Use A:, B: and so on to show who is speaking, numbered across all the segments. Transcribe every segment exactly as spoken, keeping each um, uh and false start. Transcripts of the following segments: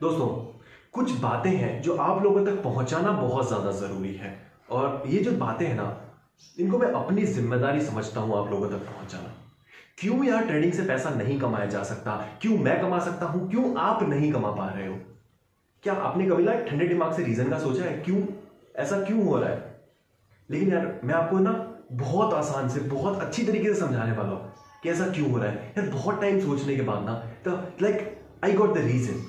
A: दोस्तों, कुछ बातें हैं जो आप लोगों तक पहुंचाना बहुत ज्यादा जरूरी है, और ये जो बातें हैं ना, इनको मैं अपनी जिम्मेदारी समझता हूं आप लोगों तक पहुंचाना। क्यों यार ट्रेडिंग से पैसा नहीं कमाया जा सकता? क्यों मैं कमा सकता हूं, क्यों आप नहीं कमा पा रहे हो? क्या आपने कभी ना ठंडे दिमाग से रीजन का सोचा है क्यों ऐसा क्यों हो रहा है? लेकिन यार मैं आपको ना बहुत आसान से, बहुत अच्छी तरीके से समझाने वाला हूं कि ऐसा क्यों हो रहा है। यार बहुत टाइम सोचने के बाद ना, तो like I got the reason.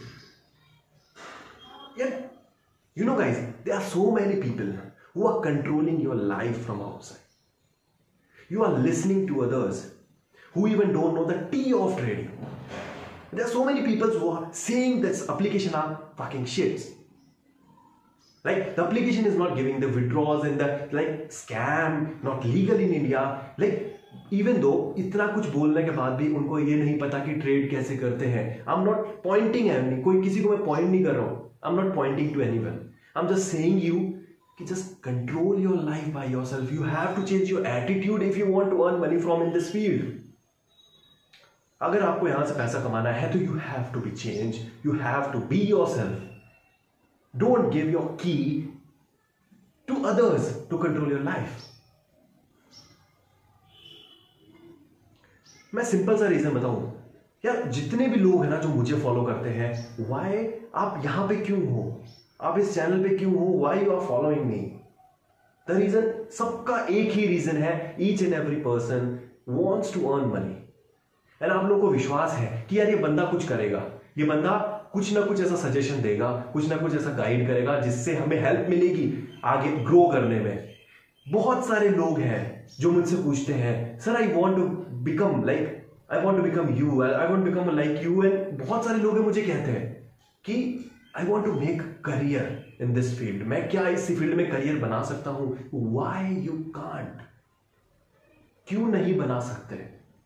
A: यार you know guys, there are so many people who are controlling your life from outside. You are listening to others who even don't know the tea of trading. There are so many people who are saying this application are fucking shits. Like the application is not giving the withdrawals and the like scam, not legal in India. Like even though इतना कुछ बोलने के बाद भी उनको ये नहीं पता कि ट्रेड कैसे करते हैं। I'm not pointing at any, कोई किसी को मैं पॉइंट नहीं कर रहा हूँ। I'm not pointing to anyone. I'm just saying you कि just control your life by yourself. You have to change your attitude if you want to earn money from in this field. अगर आपको यहां से पैसा कमाना है तो you have to be changed. You have to be yourself. Don't give your key to others to control your life. मैं simple सा रीजन बताऊं यार, जितने भी लोग हैं ना जो मुझे फॉलो करते हैं, वाई आप यहां पे क्यों हो, आप इस चैनल पे क्यों हो, why you are following me? The reason, सबका एक ही रीजन है, each and every person wants to earn money. And आप लोगों को विश्वास है कि यार ये बंदा कुछ करेगा, ये बंदा कुछ ना कुछ ऐसा सजेशन देगा, कुछ ना कुछ ऐसा गाइड करेगा जिससे हमें हेल्प मिलेगी आगे ग्रो करने में। बहुत सारे लोग हैं जो मुझसे पूछते हैं, sir I want to become like I want to become you, I want to become like you, and बहुत सारे लोग हैं मुझे कहते हैं कि I want to make career in this field. मैं क्या इस फील्ड में करियर बना सकता हूं? Why you can't? क्यों नहीं बना सकते?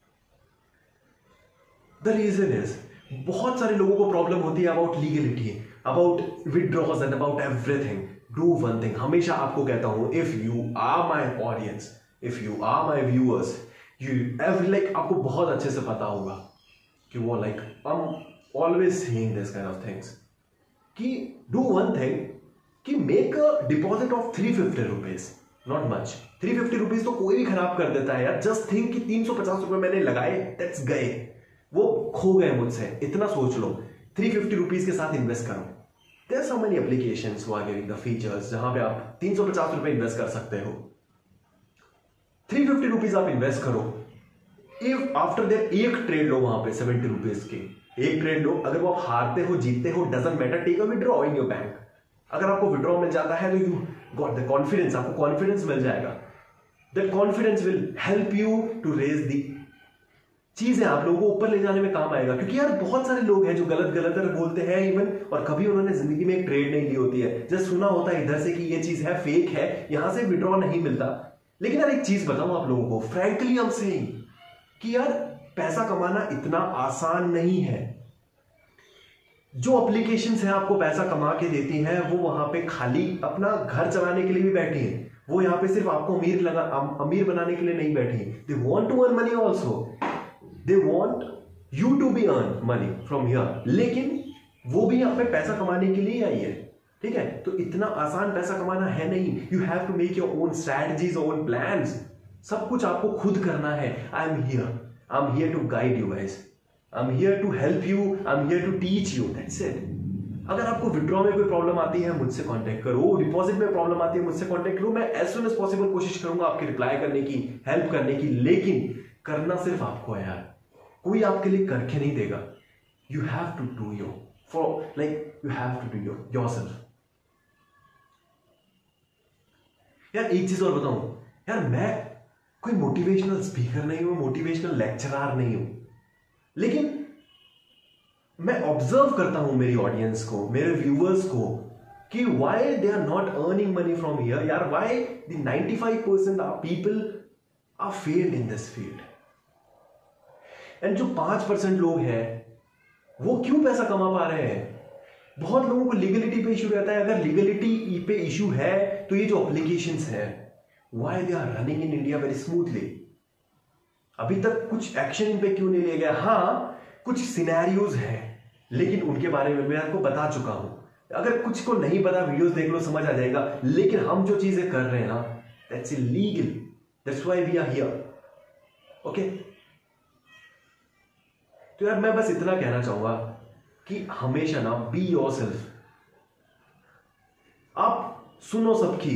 A: The reason is, बहुत सारे लोगों को प्रॉब्लम होती है about legality, about withdrawals and about everything. Do one thing. हमेशा आपको कहता हूं, if you are my audience, if you are my viewers, You every like आपको बहुत अच्छे से पता होगा कि वो like I'm always saying this kind of things कि do one thing कि make a deposit of three fifty rupees, not much. three fifty rupees तो कोई भी खराब कर देता है यार। just think कि तीन सौ पचास रुपए मैंने लगाए, that's गए, वो खो गए मुझसे। इतना सोच लो, three fifty rupees के साथ इन्वेस्ट करो। there are so many applications who are giving the features जहां पे आप तीन सौ पचास रुपए इन्वेस्ट कर सकते हो। थ्री फिफ्टी रुपीज आप इन्वेस्ट करो, इफ आफ्टर दैट एक ट्रेड लो वहां पे सेवेंटी रुपीज के, एक ट्रेड लो। अगर वो आप हारते हो जीतते हो doesn't matter, take a withdraw in your bank. अगर आपको विड्रॉ मिल जाता है तो यू गॉट द कॉन्फिडेंस, आपको कॉन्फिडेंस मिल जाएगा। That confidence will help you to raise the चीजें, आप लोगों को ऊपर ले जाने में काम आएगा। क्योंकि यार बहुत सारे लोग हैं जो गलत गलत बोलते हैं इवन, और कभी उन्होंने जिंदगी में एक ट्रेड नहीं ली होती है। जस्ट सुना होता है इधर से कि ये चीज है, फेक है, यहां से विड्रॉ नहीं मिलता। लेकिन यार एक चीज बताऊं आप लोगों को, फ्रैंकली आई एम सेइंग कि यार पैसा कमाना इतना आसान नहीं है। जो एप्लीकेशंस हैं आपको पैसा कमा के देती हैं, वो वहां पे खाली अपना घर चलाने के लिए भी बैठी हैं। वो यहाँ पे सिर्फ आपको अमीर लगा अमीर बनाने के लिए नहीं बैठी। They want to earn money also, they want you to be earn money from here. लेकिन वो भी यहाँ पे पैसा कमाने के लिए आई है, ठीक है? तो इतना आसान पैसा कमाना है नहीं। You have to make your own strategies, own plans. सब कुछ आपको खुद करना है। I am here, I am here to guide you guys, I am here to help you, I am here to teach you, that's it. अगर आपको withdraw में कोई प्रॉब्लम आती है मुझसे कांटेक्ट करो, डिपॉजिट में प्रॉब्लम आती है मुझसे कांटेक्ट करो। मैं एज सुन एज पॉसिबल कोशिश करूंगा आपकी रिप्लाई करने की, हेल्प करने की। लेकिन करना सिर्फ आपको है यार, कोई आपके लिए करके नहीं देगा। You have to do your for like you have to do your yourself. यार एक चीज और बताऊं यार, मैं कोई मोटिवेशनल स्पीकर नहीं हूं, मोटिवेशनल लेक्चरर नहीं हूं, लेकिन मैं ऑब्जर्व करता हूं मेरी ऑडियंस को, मेरे व्यूअर्स को कि why they are not earning money from here. यार why the ninety five percent of people are failed in this field, and जो पांच परसेंट लोग हैं वो क्यों पैसा कमा पा रहे हैं? बहुत लोगों को लीगलिटी पे इशू रहता है। अगर लीगलिटी पे इशू है तो ये जो एप्लीकेशंस हैं, why they are running in India very smoothly? अभी तक कुछ एक्शन इन पे क्यों नहीं लिया गया? हाँ, कुछ सिनेरियोज हैं लेकिन उनके बारे में मैं आपको बता चुका हूं। अगर कुछ को नहीं पता, वीडियोस देख लो, समझ आ जाएगा। लेकिन हम जो चीजें कर रहे हैं ना, that's illegal, that's why we are here. Okay, तो यार मैं बस इतना कहना चाहूंगा कि हमेशा ना बी योरसेल्फ। आप सुनो सबकी,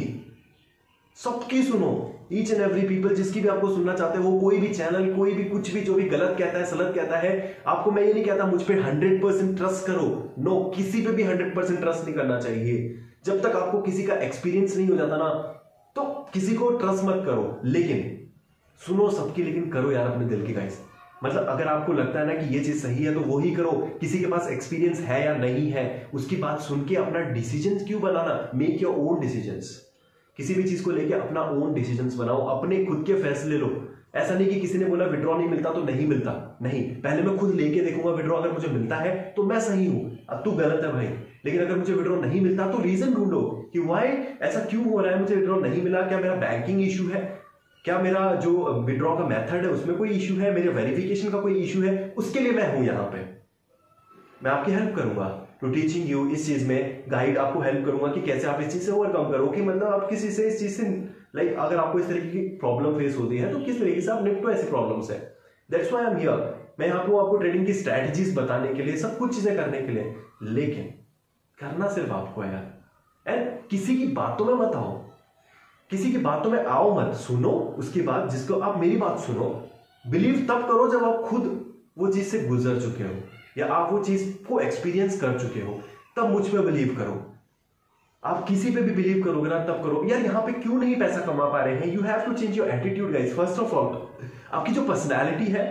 A: सबकी सुनो, ईच एंड एवरी पीपल, जिसकी भी आपको सुनना चाहते हो, वो कोई भी चैनल, कोई भी कुछ भी जो भी गलत कहता है, सलत कहता है, आपको मैं ये नहीं कहता मुझ पे हंड्रेड परसेंट ट्रस्ट करो। नो, किसी पे भी हंड्रेड परसेंट ट्रस्ट नहीं करना चाहिए। जब तक आपको किसी का एक्सपीरियंस नहीं हो जाता ना, तो किसी को ट्रस्ट मत करो। लेकिन सुनो सबकी, लेकिन करो यार अपने दिल की गाइस। मतलब अगर आपको लगता है ना कि ये चीज सही है तो वो ही करो। किसी के पास एक्सपीरियंस है या नहीं है, उसकी बात सुन के अपना डिसीजन क्यों बनाना। Make your own decisions. किसी भी चीज को लेके अपना ओन डिसीजंस बनाओ, अपने खुद के फैसले लो। ऐसा नहीं कि किसी ने बोला विड्रॉ नहीं मिलता तो नहीं मिलता, नहीं, पहले मैं खुद लेके देखूंगा विड्रॉ। अगर मुझे मिलता है तो मैं सही हूं, अब तू गलत है भाई। लेकिन अगर मुझे विड्रॉ नहीं मिलता तो रीजन ढूंढो कि वाई, ऐसा क्यों हो रहा है, मुझे विड्रॉ नहीं मिला। क्या मेरा बैंकिंग इशू है, क्या मेरा जो विड्रॉ का मेथड है उसमें कोई इशू है, मेरे वेरिफिकेशन का कोई इशू है। उसके लिए मैं हूं यहाँ पे, मैं आपकी हेल्प करूंगा टू टीचिंग यू। इस चीज में गाइड आपको हेल्प करूंगा कि कैसे आप इस चीज से ओवरकम करो, कि मतलब आप किसी से इस चीज से लाइक अगर आपको इस तरीके की प्रॉब्लम फेस होती है तो किस तरीके से आप निपटो ऐसी प्रॉब्लम से। That's why I am here. मैं यहाँ पे आपको ट्रेडिंग की स्ट्रैटेजीज बताने के लिए, सब कुछ चीजें करने के लिए, लेकिन करना सिर्फ आपको है यार। एंड किसी की बातों में मत आओ, किसी की बातों में आओ मत, सुनो उसकी बात। जिसको आप मेरी बात सुनो, बिलीव तब करो जब आप खुद वो चीज से गुजर चुके हो या आप वो चीज को एक्सपीरियंस कर चुके हो, तब मुझ पे बिलीव करो। आप किसी पे भी बिलीव करोगे ना तब करो। यार यहाँ पे क्यों नहीं पैसा कमा पा रहे हैं, you have to change your attitude guys. First of all आपकी जो पर्सनैलिटी है,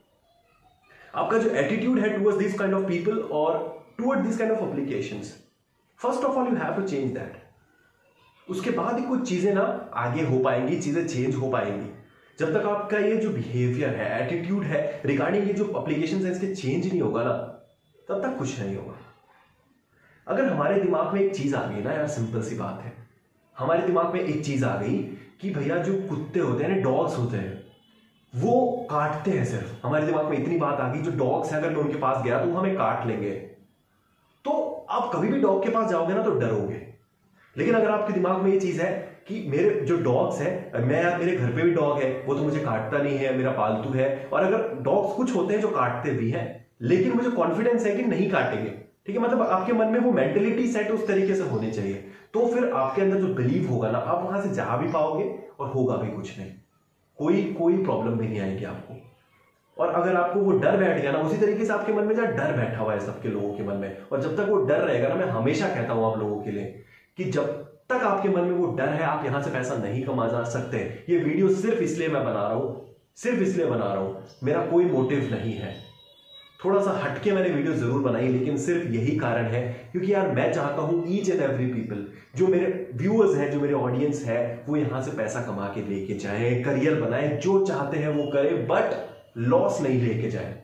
A: आपका जो एटीट्यूड है towards this kind of people और towards this kind of applications, first of all you have to change that. उसके बाद ही कुछ चीजें ना आगे हो पाएंगी, चीजें चेंज हो पाएंगी। जब तक आपका ये जो बिहेवियर है, एटीट्यूड है रिगार्डिंग ये जो एप्लीकेशन है, इसके चेंज नहीं होगा ना, तब तक कुछ नहीं होगा। अगर हमारे दिमाग में एक चीज आ गई ना यार, सिंपल सी बात है, हमारे दिमाग में एक चीज आ गई कि भैया जो कुत्ते होते हैं ना, डॉग्स होते हैं, वो काटते हैं सिर्फ। हमारे दिमाग में इतनी बात आ गई, जो डॉग्स है अगर मैं उनके पास गया तो वो हमें काट लेंगे, तो आप कभी भी डॉग के पास जाओगे ना तो डरोगे। लेकिन अगर आपके दिमाग में ये चीज है कि मेरे जो डॉग्स है, मैं यार मेरे घर पे भी डॉग है, वो तो मुझे काटता नहीं है, मेरा पालतू है। और अगर डॉग्स कुछ होते हैं जो काटते भी हैं, लेकिन मुझे कॉन्फिडेंस है कि नहीं काटेंगे, ठीक है, मतलब आपके मन में वो मेंटेलिटी सेट उस तरीके से होनी चाहिए। तो फिर आपके अंदर जो बिलीव होगा ना, आप वहां से जा भी पाओगे और होगा भी कुछ नहीं, कोई कोई प्रॉब्लम भी नहीं आएगी आपको। और अगर आपको वो डर बैठ गया ना, उसी तरीके से आपके मन में जहाँ डर बैठा हुआ है सबके लोगों के मन में, और जब तक वो डर रहेगा ना, मैं हमेशा कहता हूं आप लोगों के लिए कि जब तक आपके मन में वो डर है, आप यहां से पैसा नहीं कमा जा सकते। ये वीडियो सिर्फ इसलिए मैं बना रहा हूं, सिर्फ इसलिए बना रहा हूं, मेरा कोई मोटिव नहीं है। थोड़ा सा हटके मैंने वीडियो जरूर बनाई, लेकिन सिर्फ यही कारण है क्योंकि यार मैं चाहता हूं ईच एंड एवरी पीपल, जो मेरे व्यूअर्स हैं, जो मेरे ऑडियंस है, वो यहां से पैसा कमा के लेके जाए, करियर बनाए, जो चाहते हैं वो करे, बट लॉस नहीं लेके जाए।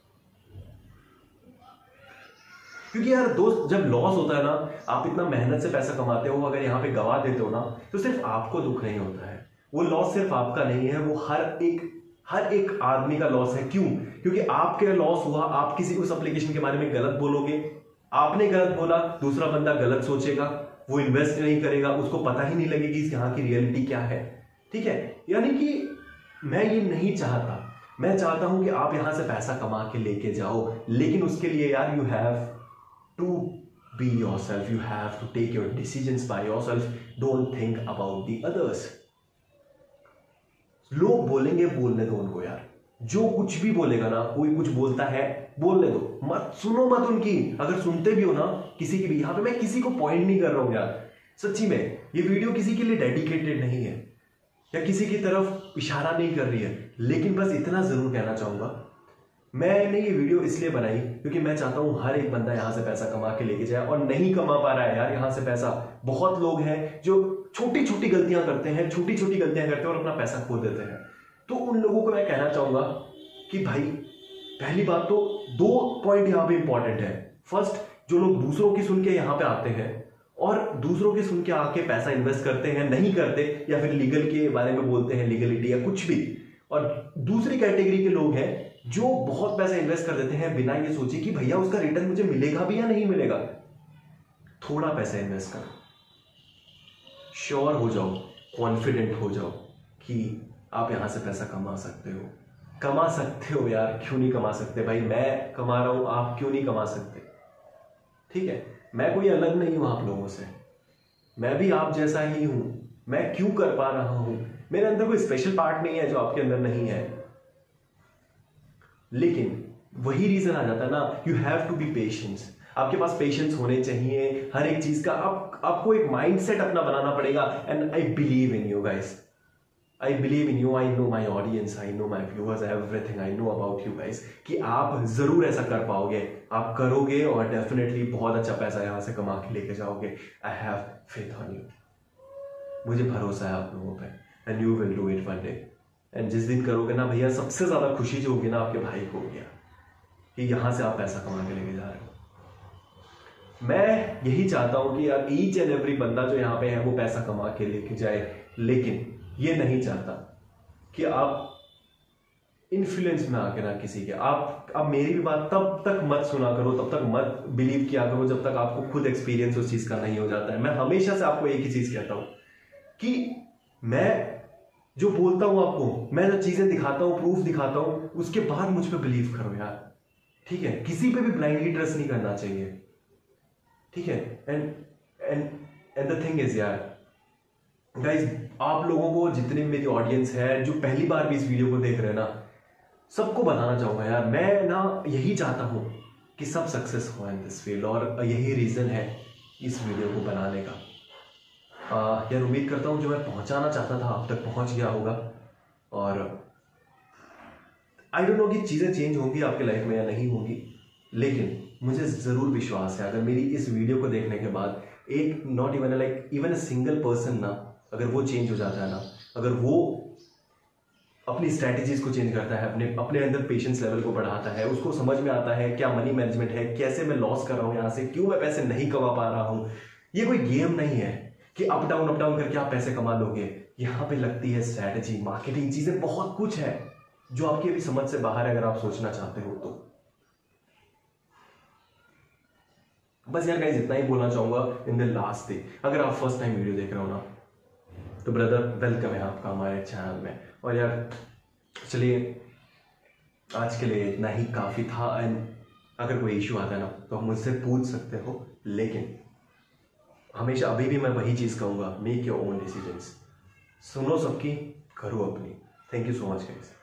A: क्योंकि यार दोस्त, जब लॉस होता है ना, आप इतना मेहनत से पैसा कमाते हो, अगर यहाँ पे गवा देते हो ना, तो सिर्फ आपको दुख नहीं होता है। वो लॉस सिर्फ आपका नहीं है, वो हर एक हर एक आदमी का लॉस है। क्यों? क्योंकि आपके लॉस हुआ, आप किसी उस एप्लीकेशन के बारे में गलत बोलोगे, आपने गलत बोला, दूसरा बंदा गलत सोचेगा, वो इन्वेस्ट नहीं करेगा, उसको पता ही नहीं लगेगी यहाँ की रियलिटी क्या है, ठीक है। यानी कि मैं ये नहीं चाहता, मैं चाहता हूं कि आप यहां से पैसा कमा के लेके जाओ, लेकिन उसके लिए यार you have to be yourself, you have to take your decisions by yourself, don't think about the others। लोग बोलेंगे, बोलने दो उनको यार, जो कुछ भी बोलेगा ना, कोई कुछ बोलता है बोलने दो, मत सुनो मत उनकी। अगर सुनते भी हो ना किसी की भी, यहां पे मैं किसी को पॉइंट नहीं कर रहा हूं यार, सच्ची में ये वीडियो किसी के लिए डेडिकेटेड नहीं है या किसी की तरफ इशारा नहीं कर रही है, लेकिन बस इतना जरूर कहना चाहूंगा, मैंने ये वीडियो इसलिए बनाई क्योंकि मैं चाहता हूं हर एक बंदा यहां से पैसा कमा के लेके जाए, और नहीं कमा पा रहा है यार यहां से पैसा। बहुत लोग हैं जो छोटी छोटी गलतियां करते हैं, छोटी छोटी गलतियां करते हैं और अपना पैसा खो देते हैं। तो उन लोगों को मैं कहना चाहूंगा कि भाई, पहली बात तो दो पॉइंट यहां पे इंपॉर्टेंट है। फर्स्ट, जो लोग दूसरों की सुन के यहां पे आते हैं और दूसरों की सुन के आके पैसा इन्वेस्ट करते हैं, नहीं करते, या फिर लीगल के बारे में बोलते हैं, लीगलिटी या कुछ भी। और दूसरी कैटेगरी के लोग हैं जो बहुत पैसा इन्वेस्ट कर देते हैं बिना ये सोचे कि भैया उसका रिटर्न मुझे मिलेगा भी या नहीं मिलेगा। थोड़ा पैसा इन्वेस्ट करो, श्योर हो जाओ, कॉन्फिडेंट हो जाओ कि आप यहां से पैसा कमा सकते हो। कमा सकते हो यार, क्यों नहीं कमा सकते भाई? मैं कमा रहा हूं, आप क्यों नहीं कमा सकते? ठीक है, मैं कोई अलग नहीं हूं आप लोगों से, मैं भी आप जैसा ही हूं। मैं क्यों कर पा रहा हूं? मेरे अंदर कोई स्पेशल पार्ट नहीं है जो आपके अंदर नहीं है, लेकिन वही रीजन आ जाता है ना, you have to be patience. आपके पास पेशेंस होने चाहिए हर एक चीज का। आप आपको एक माइंडसेट अपना बनाना पड़ेगा। And I believe in you guys, I believe in you, I know my audience, I know my viewers, everything I know about you guys, कि आप जरूर ऐसा कर पाओगे। आप करोगे और डेफिनेटली बहुत अच्छा पैसा यहां से कमा के लेके जाओगे। I have faith on you, मुझे भरोसा है आप लोगों पे, and you will do it one day. And जिस दिन करोगे ना भैया, सबसे ज्यादा खुशी जो होगी ना आपके भाई को होगी कि यहां से आप पैसा कमा के लेके जा रहे हो। मैं यही चाहता हूं कि यार ईच एंड एवरी बंदा जो यहाँ पे है वो पैसा कमा के लेके जाए, लेकिन ये नहीं चाहता कि आप इन्फ्लुएंस में आके ना किसी के, आप अब मेरी भी बात तब तक मत सुना करो, तब तक मत बिलीव किया करो जब तक आपको खुद एक्सपीरियंस उस चीज का नहीं हो जाता है। मैं हमेशा से आपको एक ही चीज कहता हूं कि मैं जो बोलता हूं आपको, मैं जो चीजें दिखाता हूं, प्रूफ दिखाता हूं, उसके बाद मुझ पर बिलीव करो यार। ठीक है, किसी पे भी ब्लाइंडली ट्रस्ट नहीं करना चाहिए। ठीक है, and and and the thing is यार गाइस, आप लोगों को जितनी मेरी ऑडियंस है जो पहली बार भी इस वीडियो को देख रहे हैं ना, सबको बताना चाहूंगा यार, मैं ना यही चाहता हूं कि सब सक्सेस हो इन दिस फील्ड, और यही रीजन है इस वीडियो को बनाने का। आ, यार उम्मीद करता हूं जो मैं पहुंचाना चाहता था आप तक पहुंच गया होगा। और आई डोंट नो कि चीजें चेंज होंगी आपके लाइफ में या नहीं होंगी, लेकिन मुझे जरूर विश्वास है अगर मेरी इस वीडियो को देखने के बाद एक not even like even a single person ना, अगर वो चेंज हो जाता है ना, अगर वो अपनी स्ट्रैटेजीज को चेंज करता है, अपने अपने अंदर पेशेंस लेवल को बढ़ाता है, उसको समझ में आता है क्या मनी मैनेजमेंट है, कैसे मैं लॉस कर रहा हूं यहां से, क्यों मैं पैसे नहीं कमा पा रहा हूं। ये कोई गेम नहीं है कि अप डाउन अप डाउन करके आप पैसे कमा लोगे। यहां पे लगती है स्ट्रैटेजी, मार्केटिंग, चीजें बहुत कुछ है जो आपकी अभी समझ से बाहर है अगर आप सोचना चाहते हो तो। बस यार गाइस इतना ही बोलना चाहूंगा इन द लास्ट डे। अगर आप फर्स्ट टाइम वीडियो देख रहे हो ना, तो ब्रदर वेलकम है आपका हमारे चैनल में। और यार चलिए आज के लिए इतना ही काफी था। एंड अगर कोई इश्यू आता है ना तो आप मुझसे पूछ सकते हो, लेकिन हमेशा अभी भी मैं वही चीज कहूंगा, मेक योर ओन डिसीजंस। सुनो सबकी, करो अपनी। Thank you so much guys.